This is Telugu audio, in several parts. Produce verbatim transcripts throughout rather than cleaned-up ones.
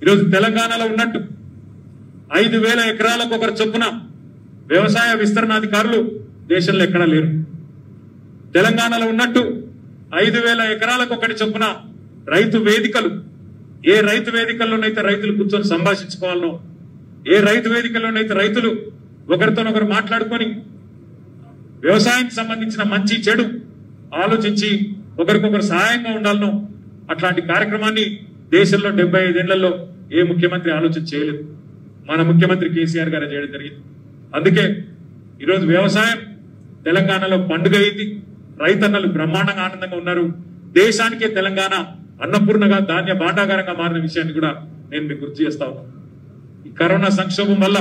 ఈరోజు తెలంగాణలో ఉన్నట్టు ఐదు వేల ఎకరాలకు ఒకరు చొప్పున వ్యవసాయ విస్తరణాధికారులు దేశంలో ఎక్కడా లేరు. తెలంగాణలో ఉన్నట్టు ఐదు వేల ఎకరాలకు ఒకటి చొప్పున రైతు వేదికలు, ఏ రైతు వేదికల్లోనైతే రైతులు కూర్చొని సంభాషించుకోవాలనో, ఏ రైతు వేదికల్లోనైతే రైతులు ఒకరితోనొకరు మాట్లాడుకొని వ్యవసాయానికి సంబంధించిన మంచి చెడు ఆలోచించి ఒకరికొకరు సహాయంగా ఉండాలనో, అట్లాంటి కార్యక్రమాన్ని దేశంలో డెబ్బై ఐదేళ్లలో ఏ ముఖ్యమంత్రి ఆలోచన చేయలేదు. మన ముఖ్యమంత్రి కేసీఆర్ గారు చేయడం జరిగింది. అందుకే ఈరోజు వ్యవసాయం తెలంగాణలో పండుగ అయింది. రైతన్నలు బ్రహ్మాండంగా ఆనందంగా ఉన్నారు. దేశానికే తెలంగాణ అన్నపూర్ణగా ధాన్య భాండాగారంగా మారిన విషయాన్ని కూడా నేను మీకు గుర్తు చేస్తా ఉన్నాను. ఈ కరోనా సంక్షోభం వల్ల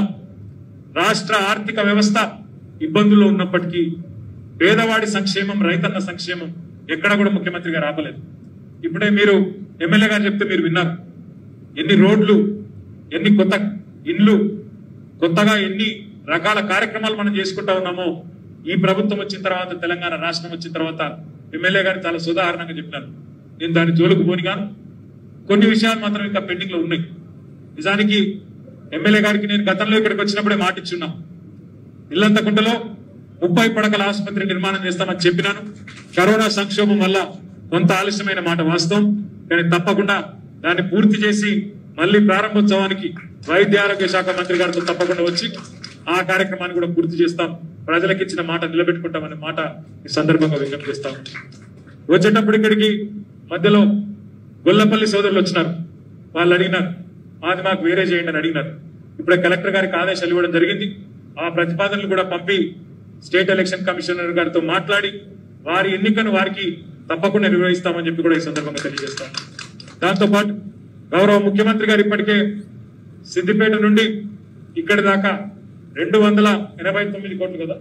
రాష్ట్ర ఆర్థిక వ్యవస్థ ఇబ్బందుల్లో ఉన్నప్పటికీ పేదవాడి సంక్షేమం, రైతన్న సంక్షేమం ఎక్కడ కూడా ముఖ్యమంత్రి గారు ఆపలేదు. ఇప్పుడే మీరు ఎమ్మెల్యే గారు చెప్తే మీరు విన్నారు. ఎన్ని రోడ్లు, ఎన్ని కొత్త ఇండ్లు, కొత్తగా ఎన్ని రకాల కార్యక్రమాలు మనం చేసుకుంటా ఉన్నామో ఈ ప్రభుత్వం వచ్చిన తర్వాత, తెలంగాణ రాష్ట్రం వచ్చిన తర్వాత ఎమ్మెల్యే గారు చాలా సుదాహరణంగా చెప్పినారు. నేను దాని జోలుకు పోనిగాను. కొన్ని విషయాలు మాత్రం ఇంకా పెండింగ్ లో ఉన్నాయి. నిజానికి ఎమ్మెల్యే గారికి నేను గతంలో ఇక్కడికి వచ్చినప్పుడే మాట ఇచ్చున్నా. ఇల్లంతకుంటలో ముప్పై పడకల ఆసుపత్రి నిర్మాణం చేస్తామని చెప్పినాను. కరోనా సంక్షోభం వల్ల కొంత ఆలస్యమైన మాట వాస్తవం, కానీ తప్పకుండా దాన్ని పూర్తి చేసి మళ్ళీ ప్రారంభోత్సవానికి వైద్య ఆరోగ్య శాఖ మంత్రి గారితో తప్పకుండా వచ్చి ఆ కార్యక్రమాన్ని కూడా పూర్తి చేస్తాం. ప్రజలకు ఇచ్చిన మాట నిలబెట్టుకుంటామనే మాట ఈ సందర్భంగా విజ్ఞప్తి చేస్తాం. వచ్చేటప్పుడు ఇక్కడికి మధ్యలో గొల్లపల్లి సోదరులు వచ్చినారు. వాళ్ళు అడిగినారు, మాది మాకు వేరే చేయండి అని అడిగినారు. ఇప్పుడే కలెక్టర్ గారికి ఆదేశాలు ఇవ్వడం జరిగింది. ఆ ప్రతిపాదనలు కూడా పంపి స్టేట్ ఎలక్షన్ కమిషనర్ గారితో మాట్లాడి వారి ఎన్నికను వారికి తప్పకుండా నిర్వహిస్తామని చెప్పి కూడా ఈ సందర్భంగా తెలియజేస్తాం. దాంతోపాటు గౌరవ ముఖ్యమంత్రి గారు ఇప్పటికే సిద్దిపేట నుండి ఇక్కడి దాకా రెండు వందల ఎనభై తొమ్మిది కోట్లు కదా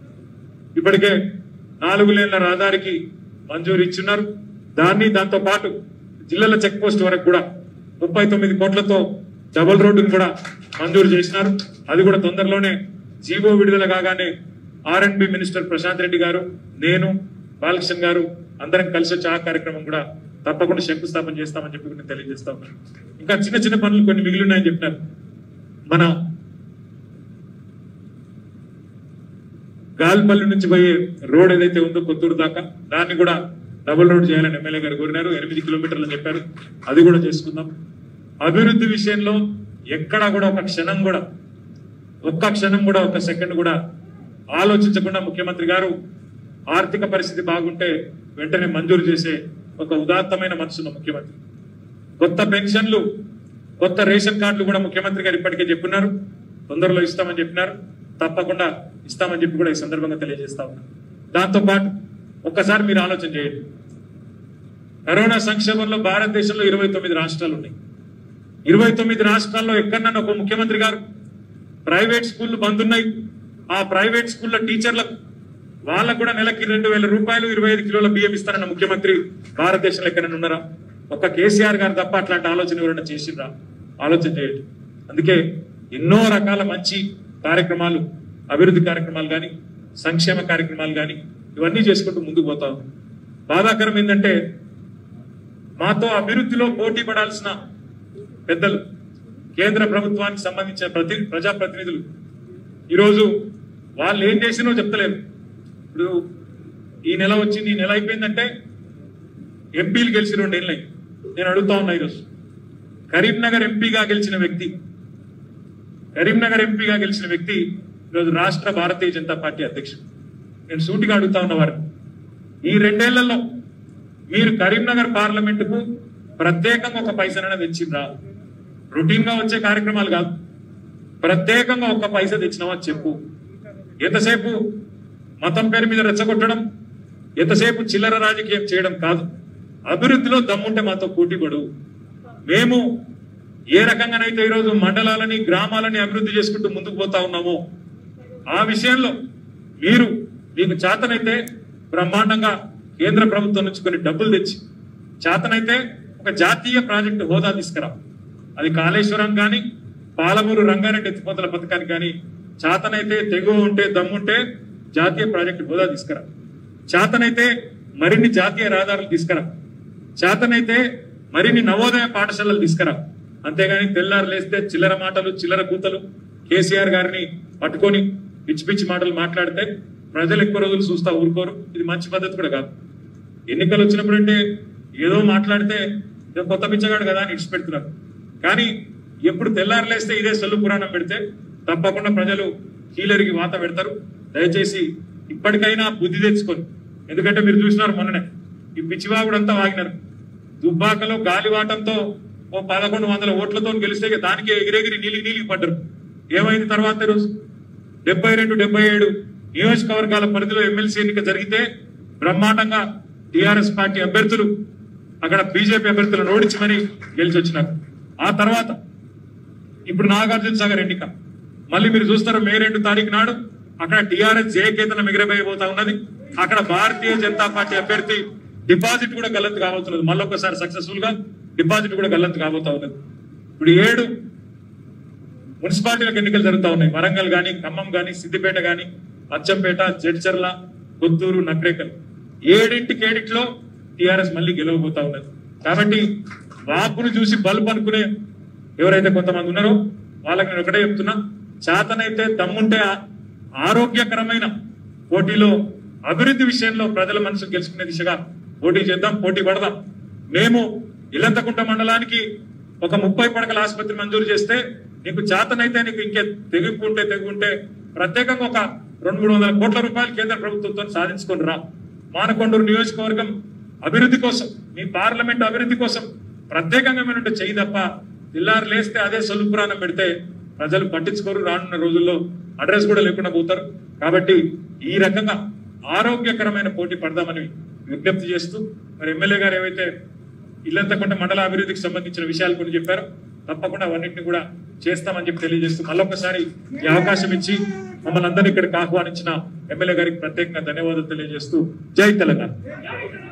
ఇప్పటికే నాలుగు లేన్ల రహదారికి మంజూరు ఇచ్చున్నారు. దాన్ని దాంతో పాటు జిల్లాల చెక్ పోస్ట్ వరకు కూడా ముప్పై తొమ్మిది కోట్లతో డబుల్ రోడ్డును కూడా మంజూరు చేసినారు. అది కూడా తొందరలోనే జీవో విడుదల కాగానే R and B minister Prashant Reddy garu, నేను, బాలకృష్ణ గారు అందరం కలిసి వచ్చి ఆ కార్యక్రమం కూడా తప్పకుండా శంకుస్థాపన చేస్తామని చెప్పి నేను తెలియజేస్తా ఉన్నాను. ఇంకా చిన్న చిన్న పనులు కొన్ని మిగిలి ఉన్నాయని చెప్పినారు. మన గాల్పల్లి నుంచి పోయే రోడ్ ఏదైతే ఉందో కొత్తూరు దాకా, దాన్ని కూడా డబుల్ రోడ్ చేయాలని ఎమ్మెల్యే గారు కోరినారు. ఎనిమిది కిలోమీటర్లు అని చెప్పారు. అది కూడా చేసుకుందాం. అభివృద్ధి విషయంలో ఎక్కడా కూడా ఒక క్షణం కూడా ఒక్క క్షణం కూడా ఒక సెకండ్ కూడా ఆలోచించకుండా ముఖ్యమంత్రి గారు ఆర్థిక పరిస్థితి బాగుంటే వెంటనే మంజూరు చేసే ఒక ఉదాత్తమైన మనసున్న ముఖ్యమంత్రి. కొత్త పెన్షన్లు, కొత్త రేషన్ కార్డులు కూడా ముఖ్యమంత్రి గారు ఇప్పటికే చెప్పినారు. తొందరలో ఇస్తామని చెప్పినారు. తప్పకుండా ఇస్తామని చెప్పి కూడా ఈ సందర్భంగా తెలియజేస్తా ఉన్నారు. దాంతో పాటు ఒక్కసారి మీరు ఆలోచన చేయండి. కరోనా సంక్షోభంలో భారతదేశంలో ఇరవై తొమ్మిది రాష్ట్రాలు ఉన్నాయి. ఇరవై తొమ్మిది రాష్ట్రాల్లో ఎక్కడన్నా ఒక ముఖ్యమంత్రి గారు ప్రైవేట్ స్కూళ్లు బంద్ ఉన్నాయి, ఆ ప్రైవేట్ స్కూళ్ళ టీచర్లకు వాళ్ళకు కూడా నెలకి రెండు వేల రూపాయలు ఇరవై ఐదు కిలోల బియ్యం ఇస్తారన్న ముఖ్యమంత్రి భారతదేశంలో ఎక్కడైనా ఉన్నారా? ఒక్క కేసీఆర్ గారు తప్ప అట్లాంటి ఆలోచన ఎవరైనా చేసిండ్రా? ఆలోచన చేయండి. అందుకే ఎన్నో రకాల మంచి కార్యక్రమాలు, అభివృద్ధి కార్యక్రమాలు కానీ, సంక్షేమ కార్యక్రమాలు కానీ ఇవన్నీ చేసుకుంటూ ముందుకు పోతాం. బాధాకరం ఏంటంటే మాతో అభివృద్ధిలో పోటీ పడాల్సిన పెద్దలు, కేంద్ర ప్రభుత్వానికి సంబంధించిన ప్రతి ప్రజాప్రతినిధులు ఈరోజు వాళ్ళు ఏం చేసినో చెప్తలేరు. ఇప్పుడు ఈ నెల వచ్చింది, ఈ నెల అయిపోయిందంటే ఎంపీలు గెలిచి రెండేళ్ళు అయింది. నేను అడుగుతా ఉన్నా, ఈరోజు కరీంనగర్ ఎంపీగా గెలిచిన వ్యక్తి కరీంనగర్ ఎంపీగా గెలిచిన వ్యక్తి ఈరోజు రాష్ట్ర భారతీయ జనతా పార్టీ అధ్యక్షుడు. నేను సూటిగా అడుగుతా ఉన్న వారిని, ఈ రెండేళ్లలో మీరు కరీంనగర్ పార్లమెంటుకు ప్రత్యేకంగా ఒక పైసనైనా తెచ్చిండ్రా? రొటీన్ గా వచ్చే కార్యక్రమాలు కాదు, ప్రత్యేకంగా ఒక పైస తెచ్చినావా చెప్పు. ఎంతసేపు మతం పేరు మీద రెచ్చగొట్టడం, ఎంతసేపు చిల్లర రాజకీయం చేయడం కాదు. అభివృద్ధిలో దమ్ముంటే మాతో పోటీ పడు. మేము ఏ రకంగానైతే ఈరోజు మండలాలని, గ్రామాలని అభివృద్ధి చేసుకుంటూ ముందుకు పోతా ఉన్నామో ఆ విషయంలో మీరు మీకు చేతనైతే బ్రహ్మాండంగా కేంద్ర ప్రభుత్వం నుంచి కొన్ని డబ్బులు తెచ్చి చేతనైతే ఒక జాతీయ ప్రాజెక్టు హోదా తీసుకురా. అది కాళేశ్వరం కానీ, పాలమూరు రంగారెడ్డి ఎత్తిపోతల పథకానికి కానీ చేతనైతే, తెగువ ఉంటే, దమ్ముంటే జాతీయ ప్రాజెక్టు హోదా తీసుకురా. చేతనైతే మరిన్ని జాతీయ రహదారులు తీసుకురా. చేతనైతే మరిన్ని నవోదయ పాఠశాలలు తీసుకురా. అంతేగాని తెల్లారు లేస్తే చిల్లర మాటలు చిల్లర కూతలు కేసీఆర్ గారిని పట్టుకొని పిచ్చి పిచ్చి మాటలు మాట్లాడితే ప్రజలు ఎక్కువ రోజులు చూస్తా ఊరుకోరు. ఇది మంచి పద్ధతి కూడా కాదు. ఎన్నికలు వచ్చినప్పుడంటే ఏదో మాట్లాడితే కొత్త పిచ్చగాడు కదా అని ఇడిచిపెడుతున్నారు. కానీ ఎప్పుడు తెల్లారు లేస్తే ఇదే సొల్లు పురాణం పెడితే తప్పకుండా ప్రజలు కీలరికి వాత పెడతారు. దయచేసి ఇప్పటికైనా బుద్ధి తెచ్చుకొని, ఎందుకంటే మీరు చూసినారు మొన్ననే ఈ పిచ్చివాగుడంతా వాగినారు. దుబ్బాకలో గాలివాటంతో ఓ పదకొండు వందల ఓట్లతో గెలిస్తే దానికి ఎగిరెగిరి నీలికి నీలికి పడ్డారు. ఏమైంది తర్వాత రోజు డెబ్బై రెండు డెబ్బై ఏడు నియోజకవర్గాల పరిధిలో ఎమ్మెల్సీ ఎన్నిక జరిగితే బ్రహ్మాండంగా టిఆర్ఎస్ పార్టీ అభ్యర్థులు అక్కడ బీజేపీ అభ్యర్థులను ఓడించి మరి గెలిచి వచ్చినారు. ఆ తర్వాత ఇప్పుడు నాగార్జున సాగర్ ఎన్నిక మళ్ళీ మీరు చూస్తారు. మే రెండు తారీఖు నాడు అక్కడ టిఆర్ఎస్ జయకేతనం ఎగిరబోతా ఉన్నది. అక్కడ భారతీయ జనతా పార్టీ అభ్యర్థి డిపాజిట్ కూడా గల్లంతు కాబోతున్నది. మళ్ళొకసారి సక్సెస్ఫుల్ గా డిపాజిట్ కూడా గల్లంతు కాబోతా ఉన్నది. ఇప్పుడు ఏడు మున్సిపాలిటీలకు ఎన్నికలు జరుగుతూ ఉన్నాయి. వరంగల్ గాని, ఖమ్మం గాని, సిద్దిపేట గాని, అచ్చంపేట, జడ్చర్ల, కొత్తూరు, నక్రేకల్ ఏడింటికి ఏడింటిలో టిఆర్ఎస్ మళ్ళీ గెలవబోతా ఉన్నది. కాబట్టి వాపును చూసి బల్బ్ అనుకునే ఎవరైతే కొంతమంది ఉన్నారో వాళ్ళకి నేను ఒకటే చెప్తున్నా, చేతనైతే దమ్ముంటే ఆరోగ్యకరమైన పోటీలో అభివృద్ధి విషయంలో ప్రజల మనసు గెలుచుకునే దిశగా పోటీ చేద్దాం, పోటీ పడదాం. మేము ఇల్లంతకుంట మండలానికి ఒక ముప్పై పడకల ఆసుపత్రి మంజూరు చేస్తే నీకు చేతనైతే నీకు ఇంకే తెగుంటే తెగుంటే ప్రత్యేకంగా ఒక రెండు మూడు వందల కోట్ల రూపాయలు కేంద్ర ప్రభుత్వంతో సాధించుకొని రా. మానకొండూరు నియోజకవర్గం అభివృద్ధి కోసం, మీ పార్లమెంట్ అభివృద్ధి కోసం ప్రత్యేకంగా ఏమైనా చెయ్యి తప్ప పిల్లారు లేస్తే అదే సొల్లు పురాణం పెడితే ప్రజలు పట్టించుకోరు. రానున్న రోజుల్లో అడ్రస్ కూడా లేకుండా పోతారు. కాబట్టి ఈ రకంగా ఆరోగ్యకరమైన పోటీ పడదామని విజ్ఞప్తి చేస్తూ, మరి ఎమ్మెల్యే గారు ఏవైతే ఇల్లంతకుంట మండల అభివృద్ధికి సంబంధించిన విషయాలు కొన్ని చెప్పారో తప్పకుండా అవన్నింటినీ కూడా చేస్తామని చెప్పి తెలియజేస్తూ మళ్ళొకసారి ఈ అవకాశం ఇచ్చి మమ్మల్ని అందరినీ ఇక్కడికి ఆహ్వానించిన ఎమ్మెల్యే గారికి ప్రత్యేకంగా ధన్యవాదాలు తెలియజేస్తూ జై తెలంగాణ.